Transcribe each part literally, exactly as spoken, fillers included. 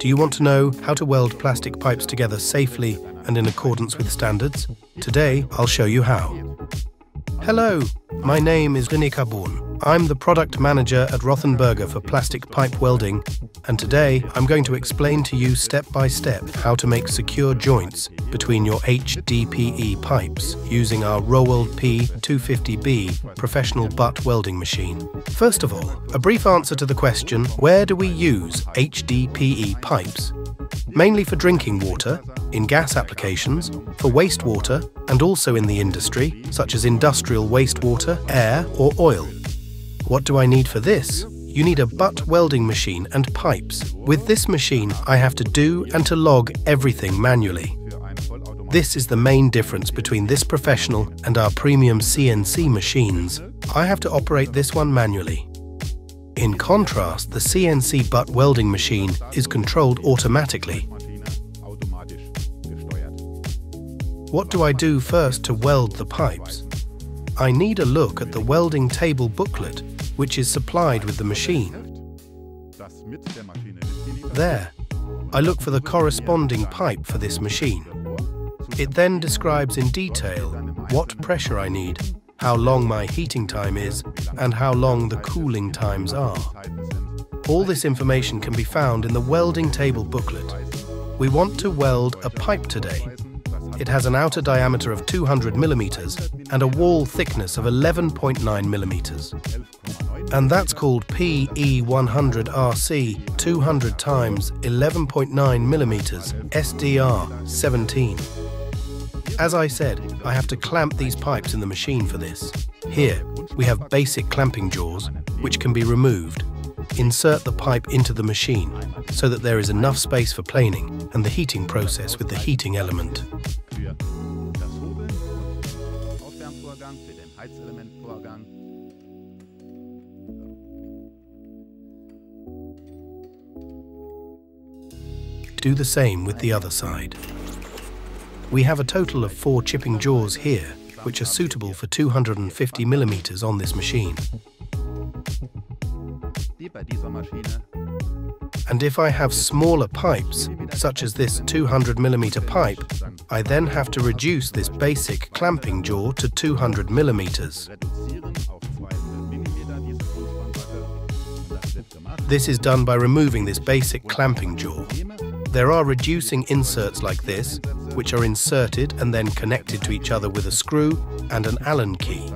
Do you want to know how to weld plastic pipes together safely and in accordance with standards? Today, I'll show you how. Hello, my name is Rothenberger. I'm the product manager at Rothenberger for plastic pipe welding, and today I'm going to explain to you step by step how to make secure joints between your H D P E pipes using our ROWELD P two fifty B professional butt welding machine. First of all, a brief answer to the question, where do we use H D P E pipes? Mainly for drinking water, in gas applications, for wastewater, and also in the industry, such as industrial wastewater, air, or oil. What do I need for this? You need a butt welding machine and pipes. With this machine, I have to do and to log everything manually. This is the main difference between this professional and our premium C N C machines. I have to operate this one manually. In contrast, the C N C butt welding machine is controlled automatically. What do I do first to weld the pipes? I need a look at the welding table booklet, which is supplied with the machine. There, I look for the corresponding pipe for this machine. It then describes in detail what pressure I need, how long my heating time is, and how long the cooling times are. All this information can be found in the welding table booklet. We want to weld a pipe today. It has an outer diameter of two hundred millimeters and a wall thickness of eleven point nine millimeters. And that's called P E one hundred R C two hundred times eleven point nine millimeters S D R seventeen. As I said, I have to clamp these pipes in the machine for this. Here, we have basic clamping jaws, which can be removed. Insert the pipe into the machine so that there is enough space for planing and the heating process with the heating element. Do the same with the other side. We have a total of four chipping jaws here, which are suitable for two hundred fifty millimeters on this machine. And if I have smaller pipes, such as this two hundred millimeter pipe, I then have to reduce this basic clamping jaw to two hundred millimeters. This is done by removing this basic clamping jaw. There are reducing inserts like this, which are inserted and then connected to each other with a screw and an Allen key.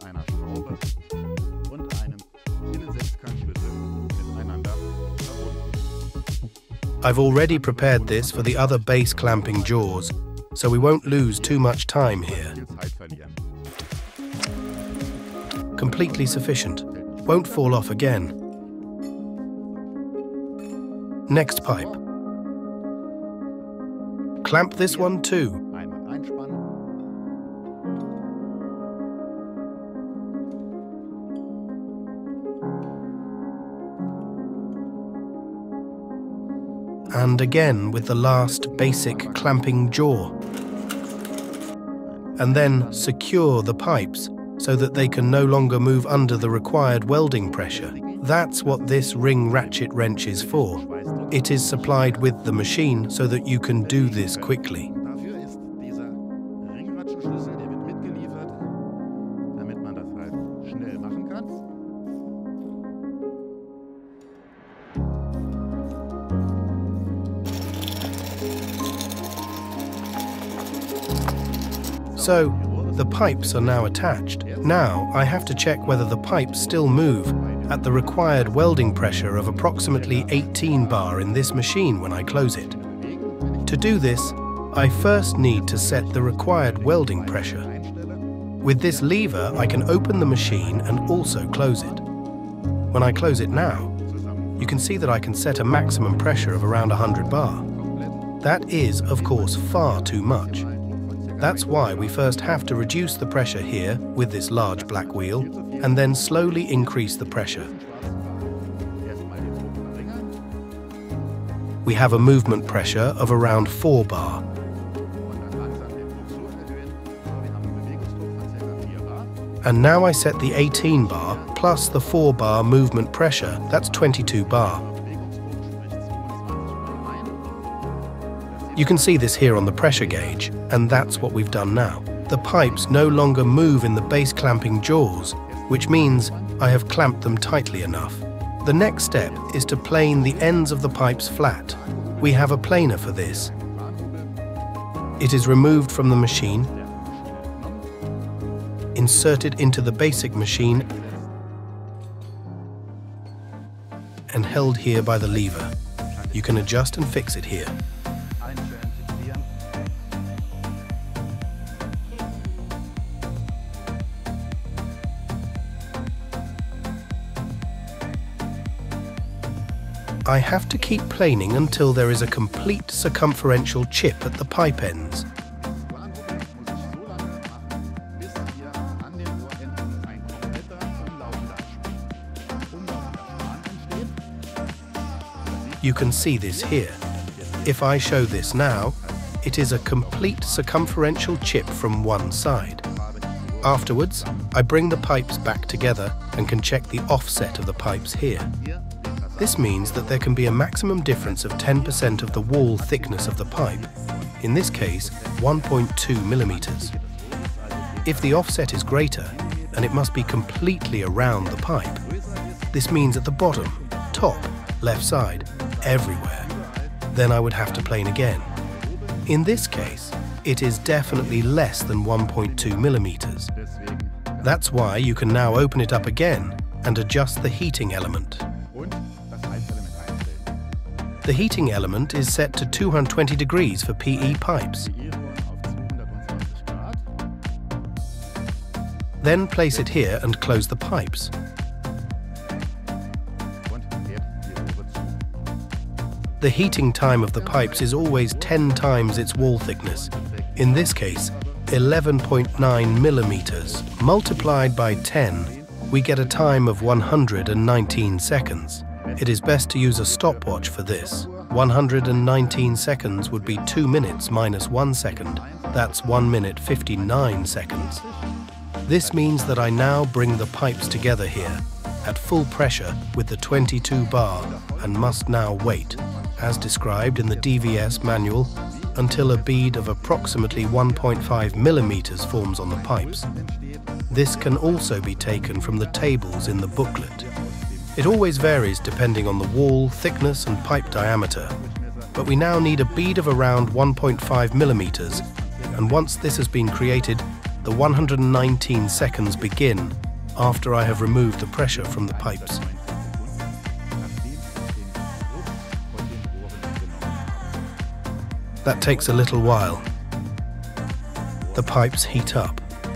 I've already prepared this for the other base clamping jaws, so we won't lose too much time here. Completely sufficient. Won't fall off again. Next pipe. Clamp this one too. And again with the last basic clamping jaw. And then secure the pipes so that they can no longer move under the required welding pressure. That's what this ring ratchet wrench is for. It is supplied with the machine so that you can do this quickly. So, the pipes are now attached. Now I have to check whether the pipes still move at the required welding pressure of approximately eighteen bar in this machine when I close it. To do this, I first need to set the required welding pressure. With this lever, I can open the machine and also close it. When I close it now, you can see that I can set a maximum pressure of around one hundred bar. That is, of course, far too much. That's why we first have to reduce the pressure here with this large black wheel and then slowly increase the pressure. We have a movement pressure of around four bar. And now I set the eighteen bar plus the four bar movement pressure, that's twenty-two bar. You can see this here on the pressure gauge, and that's what we've done now. The pipes no longer move in the base clamping jaws, which means I have clamped them tightly enough. The next step is to plane the ends of the pipes flat. We have a planer for this. It is removed from the machine, inserted into the basic machine, and held here by the lever. You can adjust and fix it here. I have to keep planing until there is a complete circumferential chip at the pipe ends. You can see this here. If I show this now, it is a complete circumferential chip from one side. Afterwards, I bring the pipes back together and can check the offset of the pipes here. This means that there can be a maximum difference of ten percent of the wall thickness of the pipe, in this case one point two millimeters. If the offset is greater, and it must be completely around the pipe, this means at the bottom, top, left side, everywhere, then I would have to plane again. In this case, it is definitely less than one point two millimeters. That's why you can now open it up again and adjust the heating element. The heating element is set to two hundred twenty degrees for P E pipes. Then place it here and close the pipes. The heating time of the pipes is always ten times its wall thickness. In this case, eleven point nine millimeters. Multiplied by ten, we get a time of one hundred nineteen seconds. It is best to use a stopwatch for this. one hundred nineteen seconds would be two minutes minus one second. That's one minute fifty-nine seconds. This means that I now bring the pipes together here at full pressure with the twenty-two bar and must now wait, as described in the D V S manual, until a bead of approximately one point five millimeters forms on the pipes. This can also be taken from the tables in the booklet. It always varies depending on the wall, thickness and pipe diameter, but we now need a bead of around one point five millimeters, and once this has been created, the one hundred nineteen seconds begin after I have removed the pressure from the pipes. That takes a little while. The pipes heat up.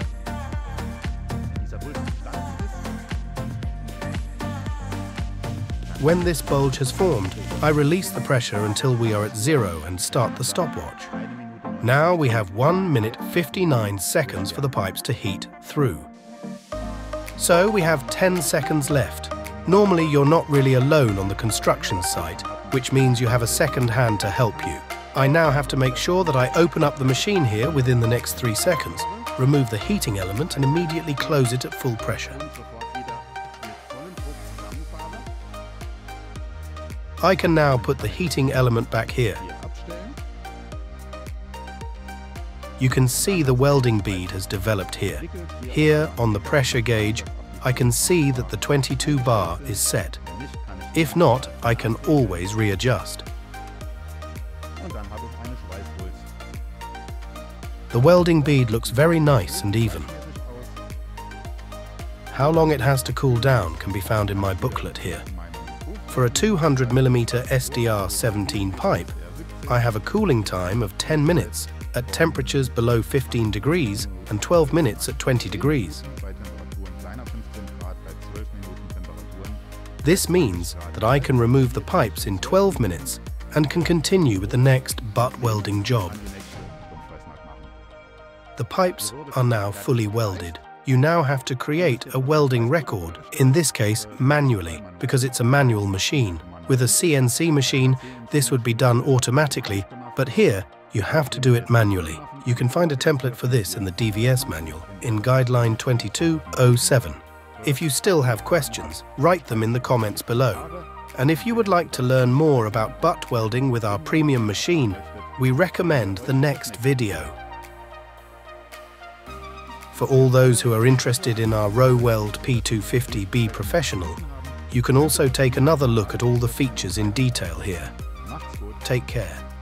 When this bulge has formed, I release the pressure until we are at zero and start the stopwatch. Now we have one minute fifty-nine seconds for the pipes to heat through. So we have ten seconds left. Normally you're not really alone on the construction site, which means you have a second hand to help you. I now have to make sure that I open up the machine here within the next three seconds, remove the heating element and immediately close it at full pressure. I can now put the heating element back here. You can see the welding bead has developed here. Here on the pressure gauge, I can see that the twenty-two bar is set. If not, I can always readjust. The welding bead looks very nice and even. How long it has to cool down can be found in my booklet here. For a two hundred millimeter S D R seventeen pipe, I have a cooling time of ten minutes at temperatures below fifteen degrees and twelve minutes at twenty degrees. This means that I can remove the pipes in twelve minutes and can continue with the next butt welding job. The pipes are now fully welded. You now have to create a welding record, in this case manually, because it's a manual machine. With a C N C machine, this would be done automatically, but here you have to do it manually. You can find a template for this in the D V S manual, in Guideline twenty-two oh seven. If you still have questions, write them in the comments below. And if you would like to learn more about butt welding with our premium machine, we recommend the next video. For all those who are interested in our ROWELD P two fifty B Professional, you can also take another look at all the features in detail here. Take care.